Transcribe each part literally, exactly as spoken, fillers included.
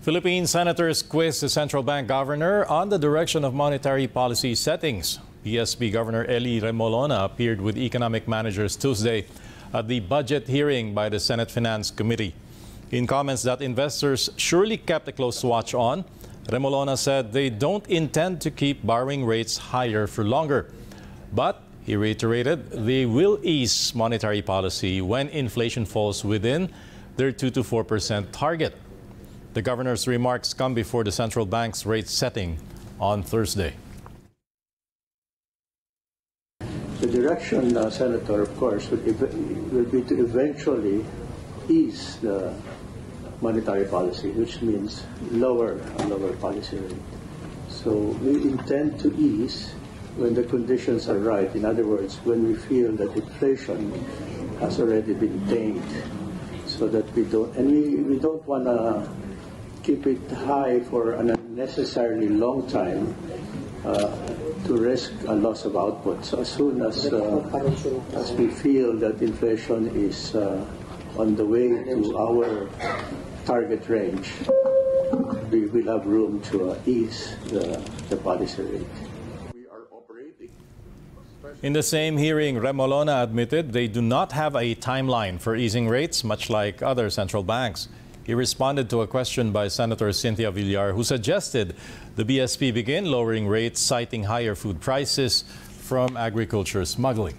Philippine senators quiz the central bank governor on the direction of monetary policy settings. P S B Governor Elly Remolona appeared with economic managers Tuesday at the budget hearing by the Senate Finance Committee. In comments that investors surely kept a close watch on, Remolona said they don't intend to keep borrowing rates higher for longer. But he reiterated they will ease monetary policy when inflation falls within their two to four percent target. The governor's remarks come before the central bank's rate setting on Thursday. The direction, uh, Senator, of course, would will be to eventually ease the monetary policy, which means lower a lower policy rate. So we intend to ease when the conditions are right. In other words, when we feel that inflation has already been tamed, so that we don't, and we, we don't want to keep it high for an unnecessarily long time uh, to risk a loss of output. So as soon as, uh, as we feel that inflation is uh, on the way to our target range, we will have room to uh, ease the, the policy rate. In the same hearing, Remolona admitted they do not have a timeline for easing rates, much like other central banks. He responded to a question by Senator Cynthia Villar, who suggested the B S P begin lowering rates, citing higher food prices from agriculture smuggling.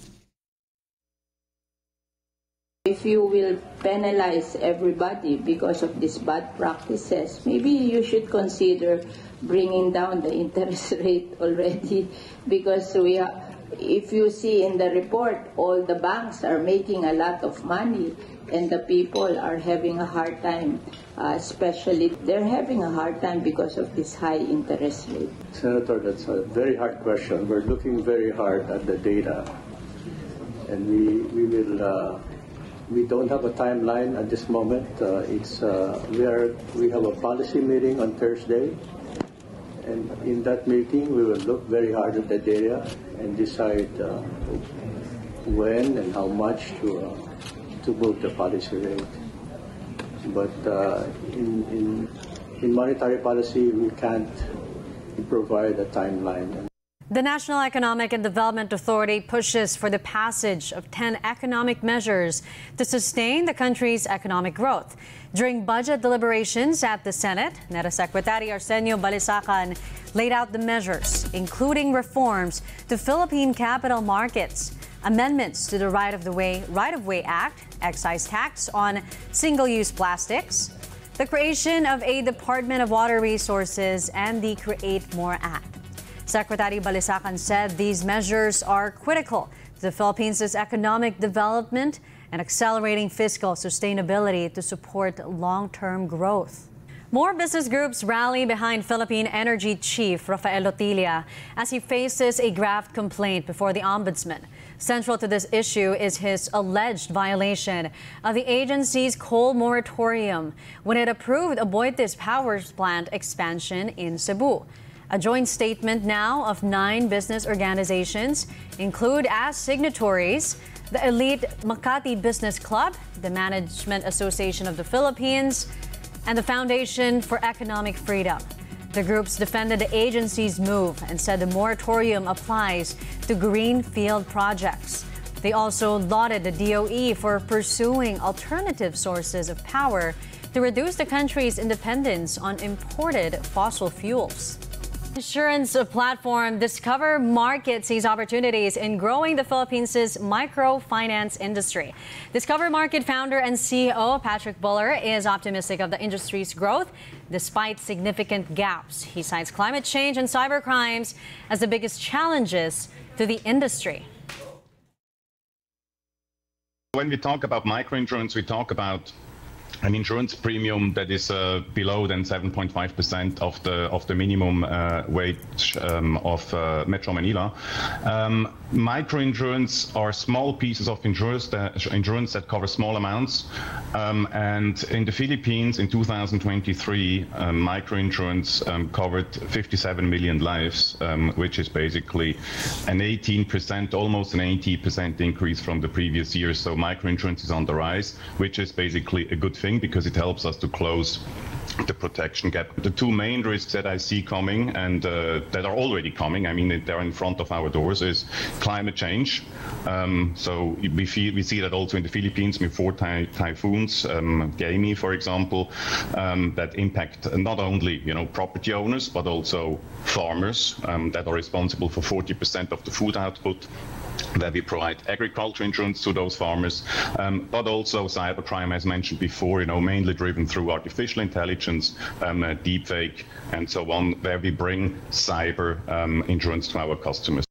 If you will penalize everybody because of these bad practices, maybe you should consider bringing down the interest rate already, because we are, if you see in the report, all the banks are making a lot of money and the people are having a hard time, uh, especially they're having a hard time because of this high interest rate. Senator, that's a very hard question. We're looking very hard at the data, and we, we will uh, we don't have a timeline at this moment. Uh, it's uh, we are we have a policy meeting on Thursday, and in that meeting we will look very hard at the data and decide uh, when and how much to uh, to move the policy rate. But uh, in, in in monetary policy, we can't provide a timeline. The National Economic and Development Authority pushes for the passage of ten economic measures to sustain the country's economic growth. During budget deliberations at the Senate, NEDA Secretary Arsenio Balisacan laid out the measures, including reforms to Philippine capital markets, amendments to the Right-of-the-Way Right-of-Way Act, excise tax on single-use plastics, the creation of a Department of Water Resources, and the Create More Act. Secretary Balisacan said these measures are critical to the Philippines' economic development and accelerating fiscal sustainability to support long-term growth. More business groups rally behind Philippine Energy Chief Rafael Lotilla as he faces a graft complaint before the Ombudsman. Central to this issue is his alleged violation of the agency's coal moratorium when it approved Aboitiz Power Plant expansion in Cebu. A joint statement now of nine business organizations include as signatories the Elite Makati Business Club, the Management Association of the Philippines, and the Foundation for Economic Freedom. The groups defended the agency's move and said the moratorium applies to greenfield projects. They also lauded the D O E for pursuing alternative sources of power to reduce the country's dependence on imported fossil fuels. Insurance platform Discover Market sees opportunities in growing the Philippines' microfinance industry. Discover Market founder and C E O Patrick Buller is optimistic of the industry's growth despite significant gaps. He cites climate change and cybercrimes as the biggest challenges to the industry. When we talk about microinsurance, we talk about an insurance premium that is uh, below than seven point five percent of the of the minimum uh, wage um, of uh, Metro Manila. Um, microinsurance are small pieces of insurance that, insurance that cover small amounts. Um, and in the Philippines, in two thousand twenty-three, um, microinsurance um, covered fifty-seven million lives, um, which is basically an eighteen percent, almost an eighty percent increase from the previous year. So microinsurance is on the rise, which is basically a good thing because it helps us to close the protection gap. The two main risks that I see coming and uh, that are already coming, I mean, they're in front of our doors, is climate change. Um, so we, feel, we see that also in the Philippines with four ty typhoons, um, Gaimi, for example, um, that impact not only, you know, property owners, but also farmers um, that are responsible for forty percent of the food output. That we provide agriculture insurance to those farmers, um, but also cybercrime, as mentioned before, you know, mainly driven through artificial intelligence, um, uh, deepfake, and so on, where we bring cyber um, insurance to our customers.